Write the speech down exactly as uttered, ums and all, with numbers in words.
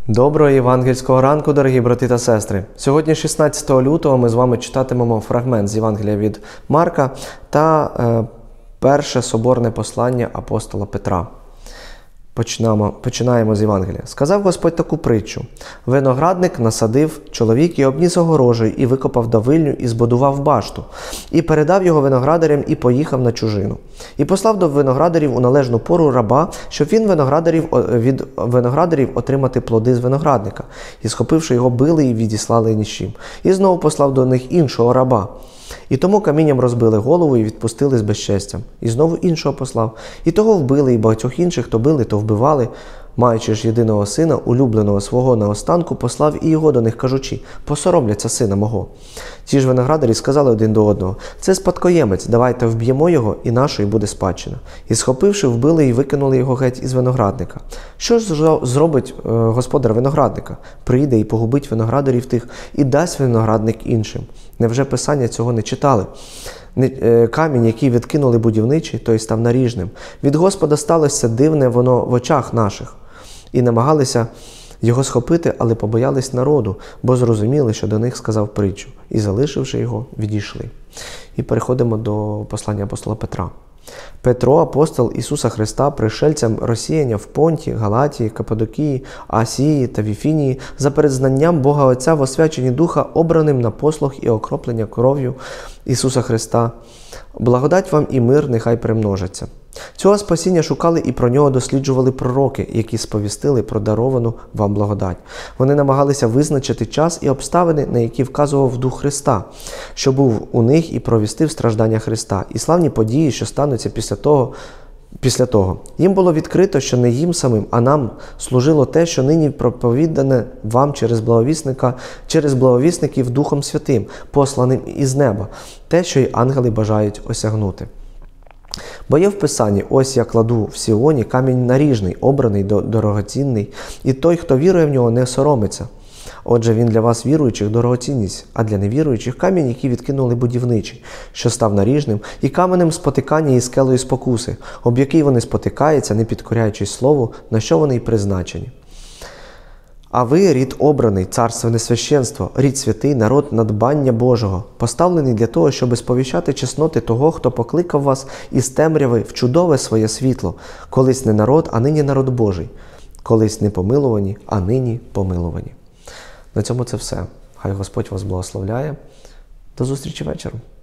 Доброго євангельського ранку, дорогі брати та сестри! Сьогодні, шістнадцятого лютого, ми з вами читатимемо фрагмент з Євангелія від Марка та е, перше соборне послання апостола Петра. Починаємо, починаємо з Євангелія. «Сказав Господь таку притчу. Виноградник насадив чоловік і обніс огорожею, і викопав давильню, і збудував башту, і передав його виноградарям, і поїхав на чужину. І послав до виноградарів у належну пору раба, щоб він виноградарів, від виноградарів отримати плоди з виноградника. І, схопивши його, били і відіслали ні з чим. І знову послав до них іншого раба. І тому камінням розбили голову і відпустили з безчестям. І знову іншого послав. І того вбили, і багатьох інших то били, то вбивали. Маючи ж єдиного сина, улюбленого свого наостанку, послав і його до них, кажучи: посоромляться сина мого. Ті ж виноградарі сказали один до одного: це спадкоємець, давайте вб'ємо його, і нашої буде спадщина. І схопивши, вбили і викинули його геть із виноградника. Що ж зробить е, господар виноградника? Прийде і погубить виноградарів тих, і дасть виноградник іншим. Невже Писання цього не читали? Камінь, який відкинули будівничі, той став наріжним. Від Господа сталося дивне воно в очах наших. І намагалися його схопити, але побоялись народу, бо зрозуміли, що до них сказав притчу. І, залишивши його, відійшли. І переходимо до послання апостола Петра. Петро, апостол Ісуса Христа, пришельцям розсіяння в Понті, Галатії, Каппадокії, Асії та Віфінії, за передзнанням Бога Отця в освяченні Духа, обраним на послуг і окроплення кров'ю Ісуса Христа. Благодать вам і мир нехай примножаться. Цього спасіння шукали і про нього досліджували пророки, які сповістили про даровану вам благодать. Вони намагалися визначити час і обставини, на які вказував Дух Христа, що був у них і провістив страждання Христа, і славні події, що стануться після того, Після того. Їм було відкрито, що не їм самим, а нам служило те, що нині проповідане вам через благовісника, через благовісників Духом Святим, посланим із неба, те, що й ангели бажають осягнути. Бо є в Писанні: ось я кладу в Сіоні камінь наріжний, обраний, дорогоцінний, і той, хто вірує в нього, не соромиться. Отже, він для вас, віруючих, дорогоцінність, а для невіруючих камінь, який відкинули будівничі, що став наріжним, і каменем спотикання і скелею спокуси, об який вони спотикаються, не підкоряючись слову, на що вони й призначені. А ви, рід обраний, царственне священство, рід святий, народ надбання Божого, поставлений для того, щоб сповіщати чесноти того, хто покликав вас із темряви в чудове своє світло, колись не народ, а нині народ Божий, колись не помилувані, а нині помилувані. На цьому це все. Хай Господь вас благословляє. До зустрічі вечором.